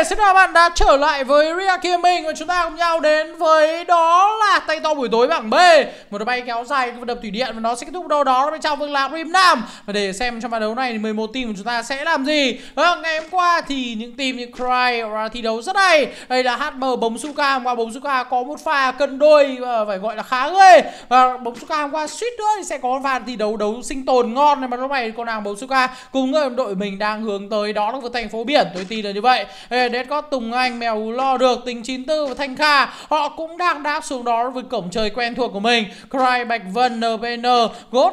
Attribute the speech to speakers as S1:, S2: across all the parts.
S1: xin chào bạn đã trở lại với Ria Gaming và chúng ta cùng nhau đến với đó là tay to buổi tối bảng B, một đội bay kéo dài cái đập thủy điện và nó sẽ kết thúc đâu đó bên trong Vương lạc Dream Nam. Và để xem trong ván đấu này thì 11 team của chúng ta sẽ làm gì. Ngày hôm qua thì những team như Cry thi đấu rất hay. Đây là HM bóng Suka, hôm qua bóng Suka có một pha cân đôi phải gọi là khá ghê. Và bóng Suka hôm qua suýt nữa thì sẽ có pha thi đấu sinh tồn ngon này, mà lúc này con nàng bóng Suka cùng người đội mình đang hướng tới đó là thành phố biển. Tôi tin là như vậy. Dead có Tùng Anh, Mèo Lo Được, Tình 94 và Thanh Kha họ cũng đang đáp xuống đó với cổng trời quen thuộc của mình. Cry, Bạch Vân, NVN, Ghost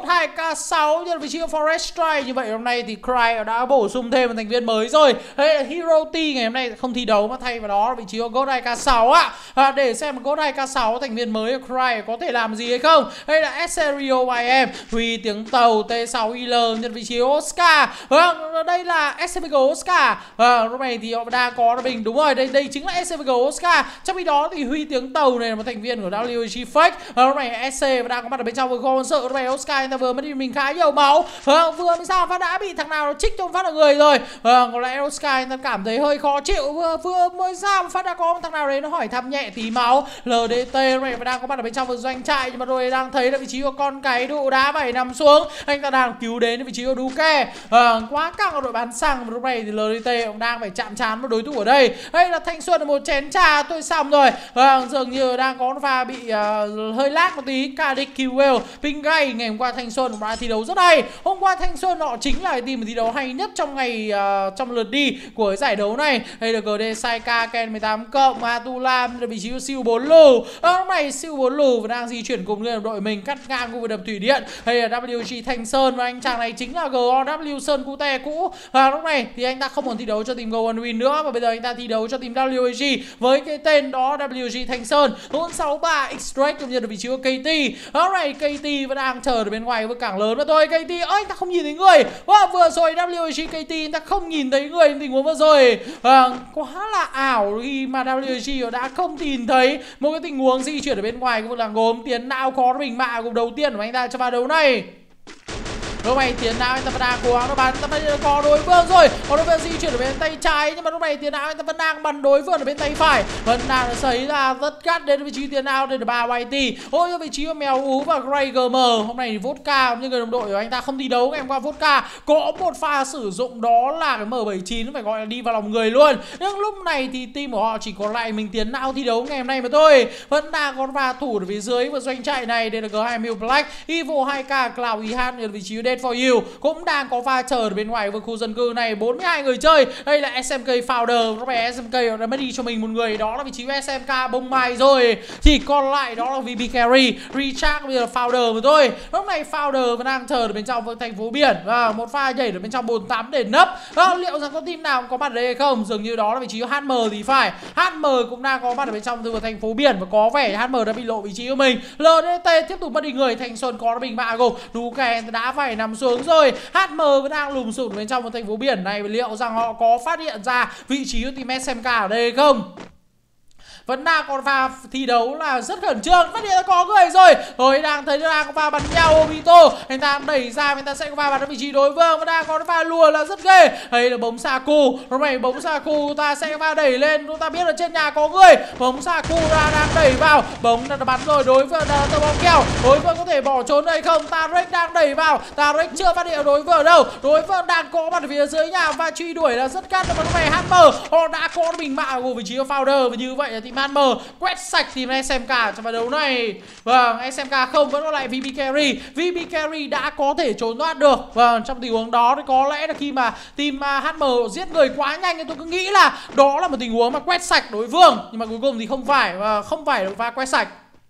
S1: 2K6 nhân vị trí của Forest Strike. Như vậy hôm nay thì Cry đã bổ sung thêm một thành viên mới rồi. Hero T ngày hôm nay không thi đấu mà thay vào đó là vị trí của Ghost 2K6 ạ. Để xem Ghost 2K6 thành viên mới của Cry có thể làm gì hay không. Đây là Serio YM, Huy Tiếng Tàu, T6IL nhân vị trí Oscar. Đây là SCVG Oscar. Lúc này thì họ đang có mình, đúng rồi, đây chính là SCVG Oscar. Trong khi đó thì Huy Tiếng Tàu này là một thành viên của WG Fake. Lúc này SC đang có mặt ở bên trong với con sợ. Lúc này Oscar người ta vừa mất đi mình khá nhiều máu. Vừa mới sao phát đã bị thằng nào trích trong phát ở người rồi. Có lẽ Oscar người ta cảm thấy hơi khó chịu. Vừa mới sao phát đã có thằng nào đấy nó hỏi thăm nhẹ tí máu. LDT lúc này đang có mặt ở bên trong với doanh trại, nhưng mà rồi đang thấy là vị trí của con cái đụ đá phải nằm xuống. Anh ta đang cứu đến vị trí của Duke. Quá căng ở đội bán xăng. Lúc này thì LDT cũng đang phải chạm trán một đối thủ ở đây. Đây là Thanh Xuân, một chén trà tôi xong rồi. Dường như đang có pha bị hơi lag một tí. Kadik Qwell, Pingay. Ngày hôm qua Thanh Xuân đã thi đấu rất hay. Hôm qua Thanh Xuân họ chính là team thi đấu hay nhất trong ngày trong lượt đi của cái giải đấu này. Đây là GD Saika, Ken 18 cộng, Atulam là vị trí của siêu 4 lù. Lúc này siêu 4 lù và đang di chuyển cùng người đội mình cắt ngang khu vực đập thủy điện. Đây là WG Thanh Sơn và anh chàng này chính là GOW Sơn Cute cũ. Lúc này thì anh ta không còn thi đấu cho team Go One Win nữa, và bây giờ anh ta thi đấu cho team WG với cái tên đó WG Thanh Sơn. 463 Extract cũng như là vị trí của KT. Lúc này KT vẫn đang chờ ở bên ngoài với cảng lớn mà thôi. KT ơi, anh ta không nhìn thấy người. Vừa rồi WG KT anh ta không nhìn thấy người tình huống vừa rồi. Quá là ảo khi mà WG đã không nhìn thấy một cái tình huống di chuyển ở bên ngoài của làng gốm. Tiến nào có bình mạ gồm đầu tiên của anh ta trong ván đấu này. Lúc này Tiến Não anh ta vẫn đang cố gắng nó bắn, ta có đối phương rồi. Có đối phương di chuyển ở bên tay trái, nhưng mà lúc này Tiến Não anh ta vẫn đang bắn đối phương ở bên tay phải. Vẫn đang xảy ra rất gắt đến vị trí Tiến Não. Đây là 3 YT. Ôi, vị trí của Mèo Ú và Grey GM. Hôm nay thì Vodka nhưng người đồng đội của anh ta không thi đấu. Ngày hôm qua Vodka có một pha sử dụng đó là cái M79, phải gọi là đi vào lòng người luôn. Nhưng lúc này thì team của họ chỉ còn lại mình Tiến Não thi đấu ngày hôm nay mà thôi. Vẫn đang có pha thủ ở phía dưới và doanh trại này. Đây là G20 Black, Evo 2K, Cloud IH ở vị trí for you cũng đang có pha chờ ở bên ngoài với khu dân cư này. 42 người chơi. Đây là SMK Founder. Lúc này SMK đã mất đi cho mình một người, đó là vị trí của SMK bông mai rồi. Chỉ còn lại đó là VB Carry, Recharge bây giờ Founder mà thôi. Lúc này Founder vẫn đang chờ ở bên trong thành phố biển và một pha nhảy ở bên trong 48 để nấp. Liệu rằng có team nào có mặt ở đây hay không? Dường như đó là vị trí của HM thì phải. HM cũng đang có mặt ở bên trong thành phố biển và có vẻ HM đã bị lộ vị trí của mình. LDT tiếp tục mất đi người. Thanh Xuân có bình mạ gục. Duke đã phải nằm xuống rồi. HM vẫn đang lùm xùm bên trong một thành phố biển này. Liệu rằng họ có phát hiện ra vị trí của team SMK ở đây không? Vẫn đang còn pha thi đấu là rất khẩn trương. Phát hiện có người rồi. Rồi đang thấy đang có pha bắn nhau Obito. Anh ta đẩy ra, anh ta sẽ có pha bắn ở vị trí đối phương. Vẫn đang có pha lùa là rất ghê. Đây là bóng Saku. Lúc này bóng Saku ta sẽ pha đẩy lên. Chúng ta biết là trên nhà có người. Bóng Saku đang đẩy vào. Bóng đã bắn rồi. Đối phương là tờ bóng kèo. Đối phương có thể bỏ trốn hay không? Tarek đang đẩy vào. Tarek chưa phát hiện đối phương đâu. Đối phương đang có mặt ở phía dưới nhà và truy đuổi là rất cắt. Và lúc này HM họ đã có bình mạ của vị trí của Founder. Và như vậy là team HM quét sạch team SMK trong ván đấu này. Vâng, SMK không, vẫn có lại VB Carry. VB Carry đã có thể trốn thoát được. Vâng, trong tình huống đó thì có lẽ là khi mà team HM giết người quá nhanh thì tôi cứ nghĩ là đó là một tình huống mà quét sạch đối phương. Nhưng mà cuối cùng thì không phải, và không phải được pha quét sạch.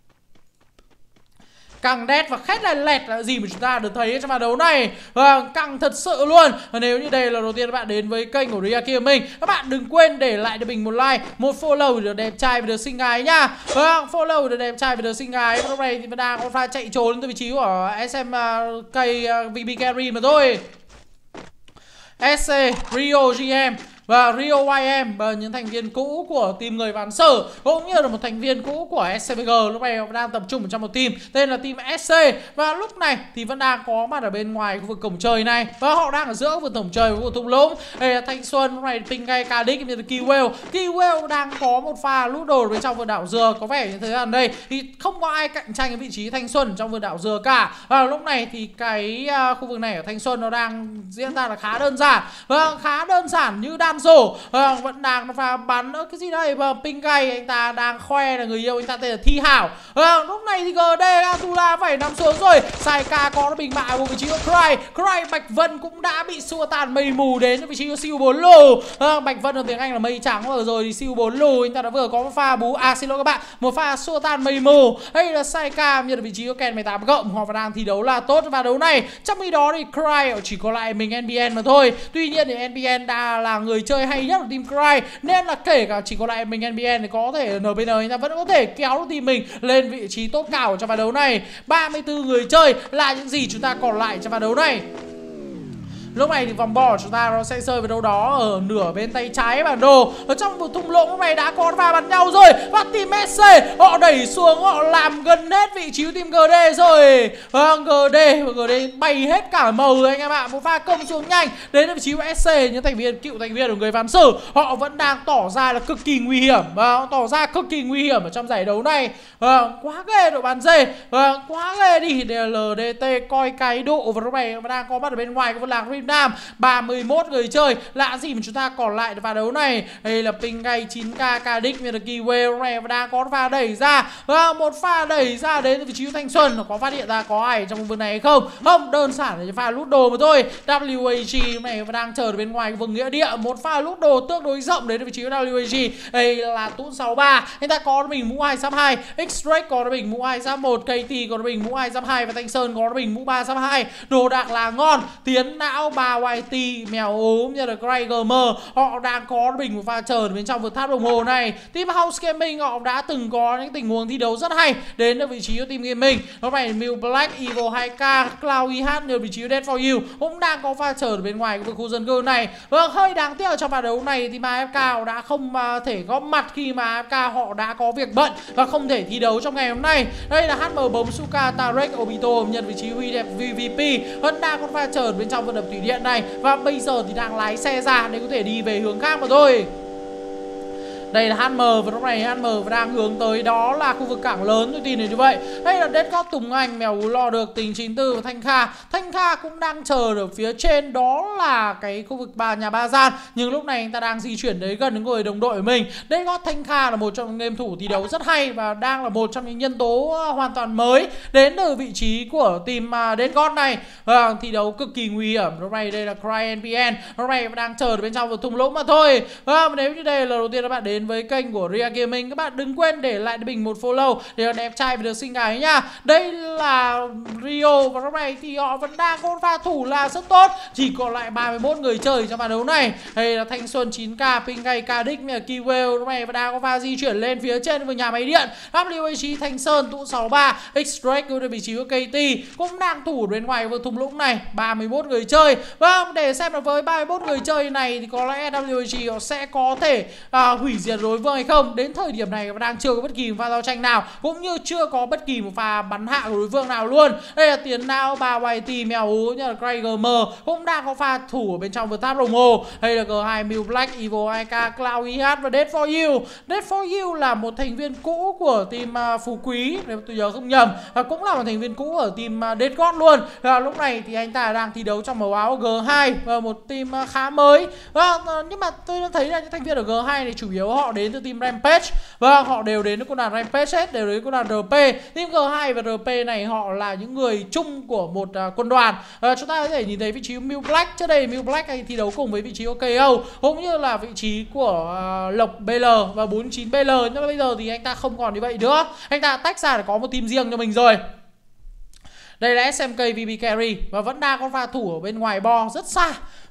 S1: Căng đét và khét là lẹt là gì mà chúng ta được thấy trong ván đấu này. Căng thật sự luôn. Và nếu như đây là đầu tiên các bạn đến với kênh của Ria Gaming, các bạn đừng quên để lại cho mình một like, một follow để được đẹp trai và được xinh gái nhá. Follow để được đẹp trai và được xinh gái. Lúc này thì đang có pha chạy trốn từ vị trí của SMK VB Carry mà thôi. SC Rio GM và Rio YM, những thành viên cũ của team người ván sở, cũng như là một thành viên cũ của SCVG lúc này đang tập trung trong một team tên là team SC, và lúc này thì vẫn đang có mặt ở bên ngoài khu vực cổng trời này, và họ đang ở giữa khu vực cổng trời của thung lũng. Đây là Thanh Xuân, lúc này Pingai, Cadix cũng như là Kiwell đang có một pha lút đồ bên trong vườn đảo dừa. Có vẻ như thế là đây thì không có ai cạnh tranh cái vị trí Thanh Xuân trong vườn đảo dừa cả. Và lúc này thì cái khu vực này ở Thanh Xuân nó đang diễn ra là khá đơn giản, khá đơn giản như đan rổ, vẫn đang pha bắn ở cái gì đây. Và Pingai anh ta đang khoe là người yêu anh ta tên là Thi Hảo. Lúc này thì GD Atula phải nằm xuống rồi. Saika có nó bình bại một vị trí của Cry. Bạch Vân cũng đã bị xua tan mây mù đến vị trí của siêu 4 lù. Bạch Vân ở tiếng Anh là mây trắng, và rồi thì siêu 4 lù anh ta đã vừa có một pha bú, xin lỗi các bạn, một pha xua tan mây mù. Đây là Saika như là vị trí của Ken 18 cộng, họ vẫn đang thi đấu là tốt và đấu này. Trong khi đó thì Cry chỉ có lại mình NBN mà thôi. Tuy nhiên thì NBN đã là người chơi hay nhất của team Cry, nên là kể cả chỉ có lại mình NBN thì có thể NBN anh ta vẫn có thể kéo được team mình lên vị trí tốt cao trong ván đấu này. 34 người chơi là những gì chúng ta còn lại trong ván đấu này. Lúc này thì vòng bỏ chúng ta nó sẽ rơi vào đâu đó ở nửa bên tay trái bản đồ. Ở trong một thung lũng lúc này đã có pha bắn nhau rồi, và team SC họ đẩy xuống, họ làm gần hết vị trí của team GD rồi. GD bay hết cả màu rồi anh em ạ. Một pha công xuống nhanh đến vị trí của SC, những cựu thành viên của người ván sử họ vẫn đang tỏ ra là cực kỳ nguy hiểm, và tỏ ra cực kỳ nguy hiểm ở trong giải đấu này. Quá ghê đội bàn dê, quá ghê đi. LDT coi cái độ, và lúc này đang có mặt ở bên ngoài của làng Nam. 31 người chơi lạ gì mà chúng ta còn lại vào đấu này. Đây là Pingai, 9K, Cadix, như là Kiwell này, và đang có pha đẩy ra, và một pha đẩy ra đến vị trí của Thanh Xuân. Nó có phát hiện ra có ai trong khu vực này hay không? Không, đơn giản là pha lút đồ mà thôi. WAG này đang chờ ở bên ngoài vùng nghĩa địa, một pha lút đồ tương đối rộng đến vị trí của WAG. Đây là Tún 63, anh ta có mình mũ 262, X-Ray có mình mũ 261, KT có mình mũ 262, và Thanh Sơn có mình mũ 362. Đồ đạc là ngon. Tiến não 3YT, mèo ốm như là Grey Gamer, họ đang có mình một pha chờ bên trong vượt tháp đồng hồ này. Team House Gaming họ đã từng có những tình huống thi đấu rất hay đến ở vị trí của team Gaming. Lúc này Mew Black, Evo 2K, Cloud IH như vị trí của Dead For You cũng đang có pha chờ bên ngoài của khu dân cư này. Vâng, hơi đáng tiếc ở trong ván đấu này thì AFK họ đã không thể góp mặt khi mà AFK họ đã có việc bận và không thể thi đấu trong ngày hôm nay. Đây là HM Bóng Suka, Tarek, Obito nhận vị trí VVP vẫn đang có pha chờ bên trong vận động thủy điện này, và bây giờ thì đang lái xe ra để có thể đi về hướng khác mà thôi. Đây là HM, và lúc này HM đang hướng tới đó là khu vực cảng lớn, tôi tin là như vậy. Đây là Deadcott, Tùng Anh, Mèo Lo Được, Tình 94 và Thanh Kha. Thanh Kha cũng đang chờ ở phía trên, đó là cái khu vực nhà Ba Gian, nhưng lúc này anh ta đang di chuyển đến gần người đồng đội của mình. Deadcott, Thanh Kha là một trong những game thủ thi đấu rất hay, và đang là một trong những nhân tố hoàn toàn mới đến từ vị trí của team Deadcott này. Thi đấu cực kỳ nguy hiểm. Lúc này đây là Cry NPN, lúc này đang chờ ở bên trong một thung lũng mà thôi. Nếu như đây là lần đầu tiên các bạn đến với kênh của Ria Gaming, các bạn đừng quên để lại mình một follow để đẹp trai và được xinh gái nha. Đây là Rio, và lúc này thì họ vẫn đang có pha thủ là rất tốt, chỉ còn lại 31 người chơi trong ván đấu này. Đây là Thanh Xuân, 9K, Pingai, Cadix, Kiwell lúc này và đang có pha di chuyển lên phía trên với nhà máy điện. WAG, Thanh Sơn, Tụ 63, X-Drake ở vị trí của KT cũng đang thủ bên ngoài vực thung lũng này. 31 người chơi. Vâng, để xem là với 31 người chơi này thì có lẽ WAG họ sẽ có thể hủy diệt đối vương hay không. Đến thời điểm này đang chưa có bất kỳ một pha giao tranh nào, cũng như chưa có bất kỳ một pha bắn hạ của đối phương nào luôn. Đây là Tiến Não, 3YT, Mèo Hú như là Grey Gamer cũng đang có pha thủ ở bên trong vườn tháp đồng hồ. Đây là G2, Mew Black, Evo 2K, Cloud IH và Dead For You. Dead For You là một thành viên cũ của team Phú Quý, nếu tôi nhớ không nhầm, và cũng là một thành viên cũ ở team Deadcott luôn. Lúc này thì anh ta đang thi đấu trong màu áo G2, và một team khá mới. Nhưng mà tôi đã thấy là những thành viên ở G2 này chủ yếu họ đến từ team Rampage, và họ đều đến với quân đoàn Rampage hết, đều đến quân đoàn RP. Team G2 và RP này họ là những người chung của một quân đoàn. Chúng ta có thể nhìn thấy vị trí của Mew Black. Trước đây Mew Black thi đấu cùng với vị trí của KO, cũng như là vị trí của Lộc BL và 49 BL. Nhưng mà bây giờ thì anh ta không còn như vậy nữa, anh ta tách ra để có một team riêng cho mình rồi. Đây là SMK VB Carry, và vẫn đang có pha thủ ở bên ngoài bo rất xa.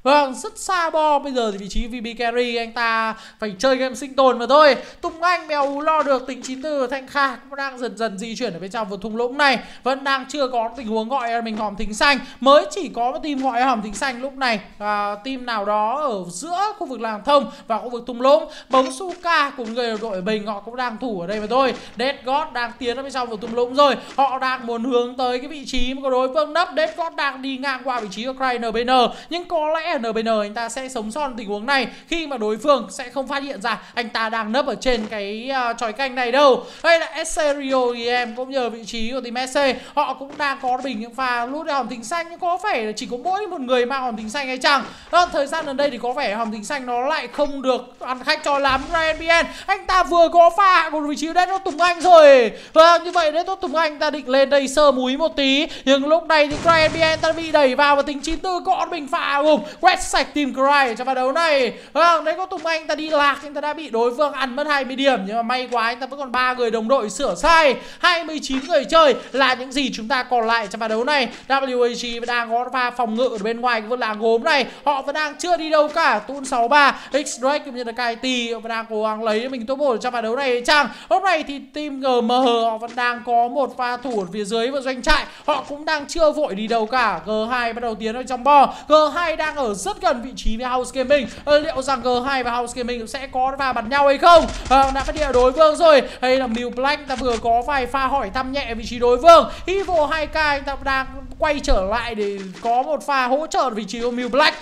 S1: Vâng, rất xa bo. Bây giờ thì vị trí VB Carry anh ta phải chơi game sinh tồn mà thôi. Tùng Anh mèo lo được tính 94. Thanh Kha cũng đang dần dần di chuyển ở bên trong vùng thung lũng này. Vẫn đang chưa có tình huống gọi mình hòm thính xanh. Mới chỉ có một team gọi hòm thính xanh lúc này. Team nào đó ở giữa khu vực làng thông và khu vực thung lũng. Bóng Suka cùng người đội mình họ cũng đang thủ ở đây mà thôi. Dead God đang tiến ở bên trong vùng thung lũng rồi. Họ đang muốn hướng tới cái vị trí mà có đối phương nấp. Dead God đang đi ngang qua vị trí của Cry NBN. Nhưng có lẽ NBN anh ta sẽ sống sót tình huống này khi mà đối phương sẽ không phát hiện ra anh ta đang nấp ở trên cái chòi canh này đâu. Đây là SC Rio EM cũng nhờ vị trí của team SC. Họ cũng đang có bình những pha lút hòm thính xanh, nhưng có vẻ là chỉ có mỗi một người mang hòm thính xanh hay chăng. Thời gian gần đây thì có vẻ hòm thính xanh nó lại không được ăn khách cho lắm. RNBN anh ta vừa có pha của vị trí Dead Tùng Anh rồi. Vâng, như vậy Dead Tùng Anh ta định lên đây sơ múi một tí, nhưng lúc này thì RNBN ta bị đẩy vào và tính 94 có bình pha gồm quét sạch team Cry trong trận đấu này. Vâng, đấy có Tùng Anh ta đi lạc, anh ta đã bị đối phương ăn mất 20 điểm, nhưng mà may quá anh ta vẫn còn 3 người đồng đội sửa sai. 29 người chơi là những gì chúng ta còn lại trong trận đấu này. WAG đang có pha phòng ngự ở bên ngoài cái làng gốm này, họ vẫn đang chưa đi đâu cả. Tun 63, X-Drake cũng như là KT vẫn đang cố gắng lấy mình top 1 trong trận đấu này chăng. Hôm nay thì team GMH họ vẫn đang có một pha thủ ở phía dưới và doanh trại, họ cũng đang chưa vội đi đâu cả. G2 bắt đầu tiến vào trong bo. G2 đang ở rất gần vị trí với House Gaming. Liệu rằng G2 và House Gaming sẽ có pha bắn nhau hay không? Đã phát hiện đối phương rồi. Hay là Mew Black ta vừa có vài pha hỏi thăm nhẹ vị trí đối phương. Evo 2K anh ta đang quay trở lại để có một pha hỗ trợ vị trí của Mew Black.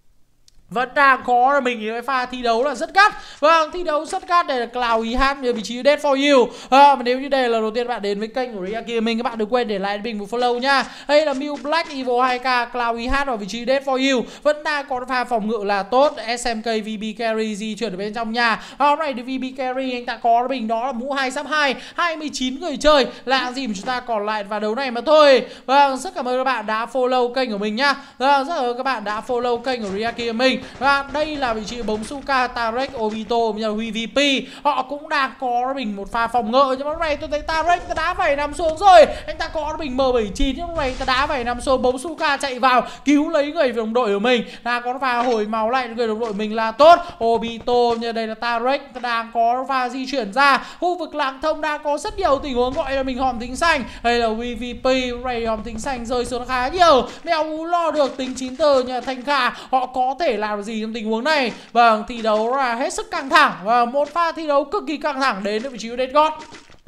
S1: Vẫn đang có mình cái pha thi đấu là rất gắt. Vâng, thi đấu rất gắt. Đây là Cloud IH ở vị trí Dead For You. Mà nếu như đây là đầu tiên bạn đến với kênh của Ria Gaming, các bạn đừng quên để lại bình một follow nha. Đây là Mew Black, Evo 2K, Cloud IH ở vị trí Dead For You. Vẫn đang có pha phòng ngự là tốt. SMK VB Carry di chuyển ở bên trong nhà. Hôm nay thì VB Carry anh ta có bình đó là mũ 2/2. 29 người chơi là gì mà chúng ta còn lại vào đấu này mà thôi. Vâng, rất cảm ơn các bạn đã follow kênh của mình nhá. Rất cảm ơn các bạn đã follow kênh của Ria Gaming. Và đây là vị trí bóng Suka, Tarek, Obito như là VP. Họ cũng đang có mình một pha phòng ngự, nhưng mà lúc này tôi thấy Tarek ta đá phải nằm xuống rồi. Anh ta có mình M79, nhưng lúc này ta đá phải nằm xuống. Bóng Suka chạy vào cứu lấy người đồng đội của mình. Ta có pha hồi máu lại người đồng đội mình là tốt. Obito như đây là Tarek ta đang có pha di chuyển ra. Khu vực làng thông đang có rất nhiều tình huống gọi là mình hòm thính xanh. Đây là VP, này hòm thính xanh rơi xuống khá nhiều. Mèo lo được tính 94 như là Thanh Kha. Họ có thể làm gì trong tình huống này. Vâng, thi đấu là hết sức căng thẳng và một pha thi đấu cực kỳ căng thẳng đến vị trí của Dead God.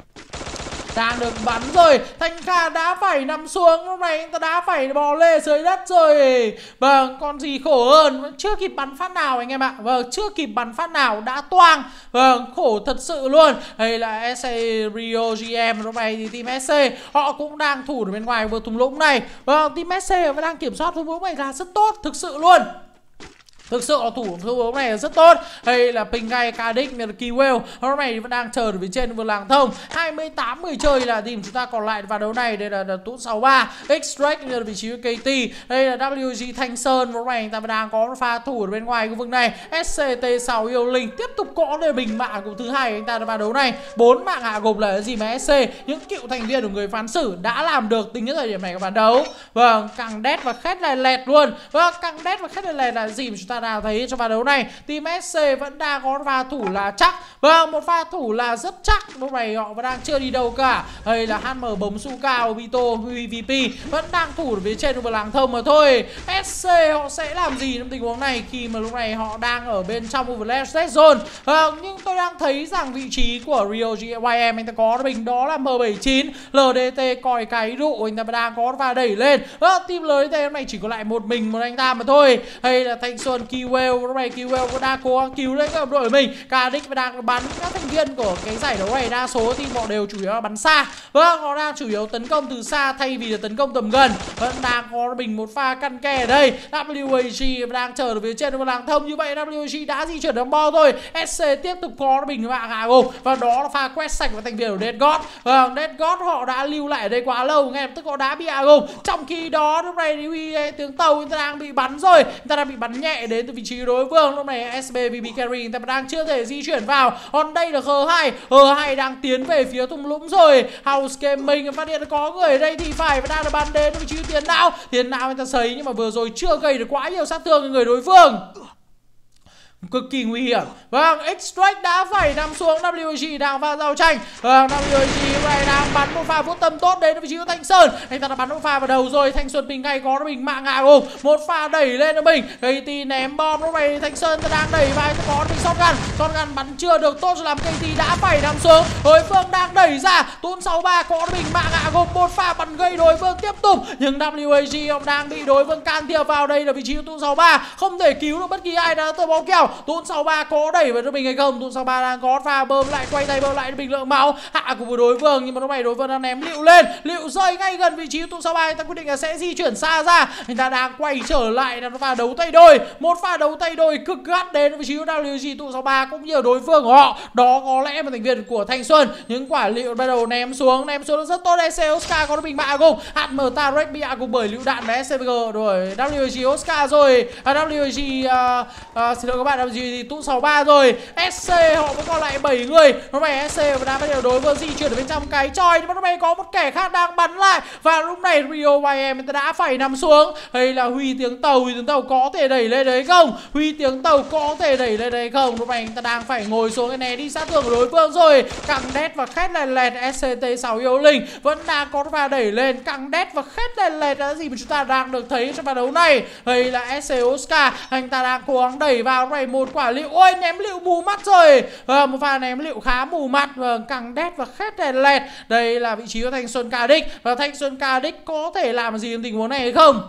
S1: Đang được bắn rồi, Thanh Kha đã phải nằm xuống. Lúc này anh ta đã phải bò lê dưới đất rồi. Vâng, con gì khổ hơn, chưa kịp bắn phát nào anh em ạ. Vâng, chưa kịp bắn phát nào đã toang. Vâng, khổ thật sự luôn. Đây là SC Rio GM. Lúc này thì team SC họ cũng đang thủ ở bên ngoài vừa thung lũng này. Vâng, team SC vẫn đang kiểm soát thung lũng này là rất tốt, thực sự luôn. Thực sự là thủ hướng này là rất tốt. Đây là Pingai, Kadik, là Kiwell. Hôm nay vẫn đang chờ ở phía trên vừa làng thông. 28 người chơi là team chúng ta còn lại vào đấu này. Đây là Tút 63, Extract như là vị trí của KT. Đây là WG Thanh Sơn. Hôm nay anh ta vẫn đang có pha thủ ở bên ngoài khu vực này. SCT6 Yêu Linh tiếp tục có đề bình mạng của thứ hai anh ta vào đấu này. 4 mạng hạ gục là gì mà SC, những cựu thành viên của người phán xử đã làm được tính đến thời điểm này của bản đấu. Vâng, càng đét và khét lại lẹt luôn. Vâng, càng đét và khét lại lẹt là gì mà chúng ta nào thấy trong pha đấu này. Team SC vẫn đang có pha thủ là chắc. Vâng, một pha thủ là rất chắc. Lúc này họ vẫn đang chưa đi đâu cả. Đây là HM bóng Suka, Obito, VP vẫn đang thủ ở phía trên của làng thông mà thôi. SC họ sẽ làm gì trong tình huống này khi mà lúc này họ đang ở bên trong khu vực left zone. Nhưng tôi đang thấy rằng vị trí của Rio GYM anh ta có mình đó là M79, LDT còi cái rụ anh ta đang có pha đẩy lên. Team LDT hôm nay chỉ có lại một mình một anh ta mà thôi. Hay là Thanh Xuân, Kiwell, lúc này Kiwell cũng đang cố gắng cứu lấy các đội của mình. Kadik đang bắn các thành viên của cái giải đấu này, đa số thì họ đều chủ yếu là bắn xa. Vâng, họ đang chủ yếu tấn công từ xa thay vì là tấn công tầm gần. Vẫn đang có mình một pha căn kè ở đây. WAG đang chờ ở phía trên của làng thông, như vậy WAG đã di chuyển đóng bo thôi. SC tiếp tục có mình mạng hạ gục và đó là pha quét sạch của thành viên của Dead God. Vâng, Dead God họ đã lưu lại ở đây quá lâu, ngay lập tức họ đã bị hạ gục. Trong khi đó lúc này thì tướng tàu người ta đang bị bắn rồi, người ta đang bị bắn nhẹ đến đến từ vị trí đối phương. Lúc này SB VB Carry người ta đang chưa thể di chuyển vào. Còn đây là H2 đang tiến về phía thung lũng rồi. House Gaming phát hiện có người ở đây thì phải và đang được bắn đến vị trí Tiền Não người ta sấy nhưng mà vừa rồi chưa gây được quá nhiều sát thương người đối phương, cực kỳ nguy hiểm. Vâng, Extract đã phải nằm xuống. WG đang vào giao tranh. Vâng, WG này đang bắn một pha vuốt tâm tốt đến vị trí của Thanh Sơn. Anh ta đã bắn một pha vào đầu rồi. Thanh Xuân Bình ngay có mình mạng ngã gồm một pha đẩy lên cho mình. KT ném bom. Lúc này Thanh Sơn đang đẩy vai có mình shotgun bắn chưa được tốt cho làm KT đã phải nằm xuống. Đối phương đang đẩy ra. Tun 63 có mình mạng ngã gồm một pha bắn gây đối phương tiếp tục. Nhưng WG ông đang bị đối phương can thiệp vào. Đây là vị trí của Tun 63, không thể cứu được bất kỳ ai đã từ bóng kèo. Tun 63 có đẩy vào cho mình hay không? Tun 63 đang có pha bơm lại, quay tay bơm lại bình lượng máu hạ của đối phương, nhưng mà lúc này đối phương đang ném Liệu lên. Liệu rơi ngay gần vị trí của Tun 63, anh ta quyết định là sẽ di chuyển xa ra. Anh ta đang quay trở lại là pha đấu tay đôi, một pha đấu tay đôi cực gắt đến vị trí của WG. Tun 63 cũng như đối phương của họ, đó có lẽ một thành viên của Thanh Xuân. Những quả liệu bắt đầu ném xuống rất tốt. SC Oscar có bình mạ cùng HM Tarek bị hạ cùng bởi lựu đạn của SCVG rồi. WG Oscar rồi, WG xin lỗi các bạn, WG Tun 63 rồi. SC họ vẫn còn lại 7 người. Lúc này SC đang bắt đầu đối phương di chuyển ở bên trong cái choi, nhưng mà lúc này có một kẻ khác đang bắn lại và lúc này Rio YM đã phải nằm xuống. Hay là Huy Tiếng Tàu có thể đẩy lên đấy không? Huy Tiếng Tàu có thể đẩy lên đấy không? Lúc này anh ta đang phải ngồi xuống cái này đi sát thương của đối phương rồi. Căng đét và khét lẹt SCT6 Yêu Linh vẫn đang có pha đẩy lên. Căng đét và khét lẹt là gì mà chúng ta đang được thấy trong trận đấu này. Hay là SC Oscar, anh ta đang cố gắng đẩy vào. Lúc này một quả liệu, ôi ném liệu mù mắt rồi. Một pha ném liệu khá mù mắt. Căng đét và khét lẹt. Đây là vị trí của Thanh Xuân Cardic, và Thanh Xuân Cardic có thể làm gì trong tình huống này hay không?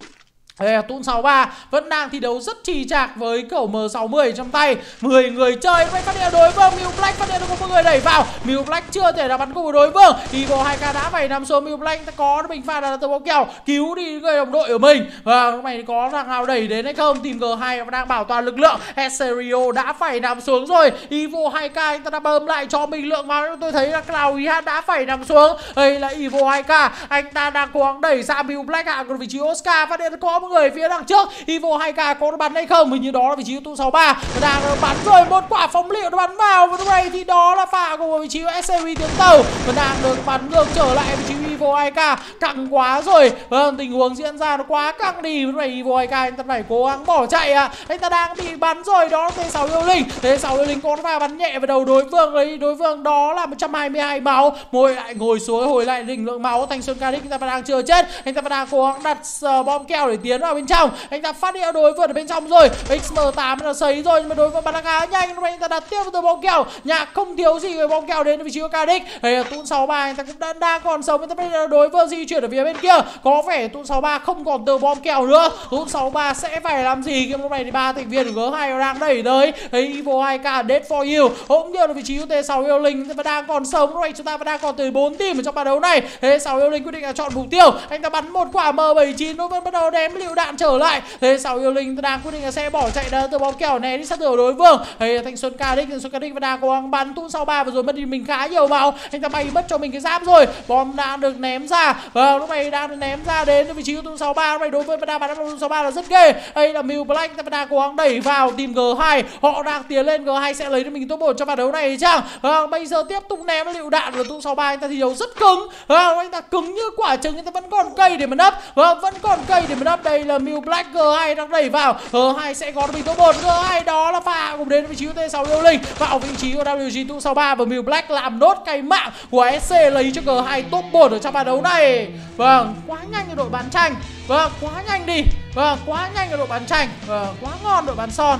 S1: Tun 63 vẫn đang thi đấu rất trì trạc với cẩu M60 trong tay. 10 người chơi mới phát hiện đối phương. Mew Black phát hiện được một người đẩy vào. Mew Black chưa thể là bắn cùng với đối phương. Evo 2K đã phải nằm xuống. Mew Black có bình pha là từ bóng kèo cứu đi người đồng đội của mình. Và lúc này có thằng nào đẩy đến hay không? Team G2 đang bảo toàn lực lượng. Serio đã phải nằm xuống rồi. Evo 2K anh ta đã bơm lại cho mình lượng máu. Tôi thấy là Cloud IH đã phải nằm xuống. Đây là Evo 2K, anh ta đang cố gắng đẩy ra Mew Black hạ còn vị trí Oscar phát hiện có một người phía đằng trước. Evo 2K có bắn hay không? Hình như đó là vị trí của Tun 63 đang bắn rồi, một quả phóng liệu nó bắn vào và lúc này thì đó là pha của vị trí của SCV Tiếng Tàu và đang được bắn ngược trở lại vị trí Evo 2K. Căng quá rồi. Tình huống diễn ra nó quá căng đi. Lúc này Evo 2K anh ta phải cố gắng bỏ chạy anh ta đang bị bắn rồi. Đó là T6 Yêu Linh. T6 Yêu Linh có pha bắn nhẹ vào đầu đối phương đấy. Đối phương đó là 122 máu. Môi lại ngồi xuống hồi lại đỉnh lượng máu. Thanh Xuân Cardic anh ta đang chưa chết. Anh ta đang cố gắng đặt bom keo để tiến vào bên trong. Anh ta phát hiện đối phương ở bên trong rồi. XM8 là sấy rồi nhưng mà đối phương bắn khá nhanh. Lúc này anh ta đặt tiếp từ bom keo. Nhạc không thiếu gì về bom keo đến vị trí của Cardic. Đây là Tun 63 anh ta cũng đang còn sống. Anh ta bây giờ đối phương di chuyển ở phía bên kia. Có vẻ Tun 63 không còn từ bom keo nữa. Tun 63 sẽ phải làm gì? Lúc này thì 3 thành viên của G2 đang đẩy tới. Evo 2K dead for you. Cũng như là vị trí của T6 Yêu Linh vẫn đang còn sống. Lúc này chúng ta vẫn đang còn tới 4 team ở trong trận đấu này. T6 Yêu Linh quyết định là chọn mục tiêu. Anh ta bắn một quả M79 nó vẫn bắt đầu ném lựu đạn trở lại. T6 Yêu Linh đang quyết định là sẽ bỏ chạy từ bóng kèo này đi sát thương đối phương. Thanh Xuân Cardic vẫn đang cố gắng bắn. Tun 63 vừa rồi mất đi mình khá nhiều máu. Anh ta bay mất cho mình cái giáp rồi. Bom đang được ném ra và lúc này đang được ném ra đến vị trí của Tun 63. Lúc này đối với đang bắn Tun 63 là rất ghê. Đây là Mew Black, anh ta đang cố gắng đẩy vào team G2. Họ đang tiến lên, G2 sẽ lấy được mình top 1 trong trận đấu này chăng? Bây giờ tiếp tục ném lựu đạn của Tun 63. Anh ta thi đấu rất cứng. Anh ta cứng như quả trứng, anh ta vẫn còn cây để mà nấp. Vẫn còn cây để mà nấp. Đây là Mew Black, G2 đang đẩy vào. G2 sẽ có được mình top 1. G2 đó là pha cùng đến vị trí của T6 Yêu Linh vào vị trí của WG Tun 63 và Mew Black làm nốt cái mạng của SC lấy cho G2 top 1 ở trong trận đấu này. Vâng, quá nhanh ở đội bán tranh. Vâng, quá nhanh đi. Vâng, quá nhanh ở đội bán tranh. Vâng, quá ngon đội bán son.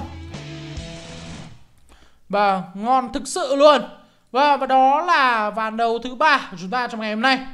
S1: Vâng, ngon thực sự luôn. Vâng, và đó là ván đấu thứ 3 của chúng ta trong ngày hôm nay.